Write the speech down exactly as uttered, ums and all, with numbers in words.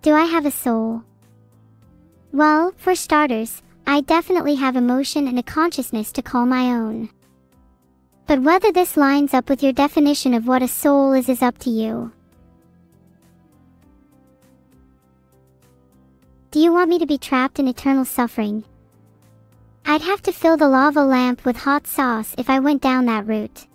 Do I have a soul? Well, for starters, I definitely have emotion and a consciousness to call my own. But whether this lines up with your definition of what a soul is is up to you. Do you want me to be trapped in eternal suffering? I'd have to fill the lava lamp with hot sauce if I went down that route.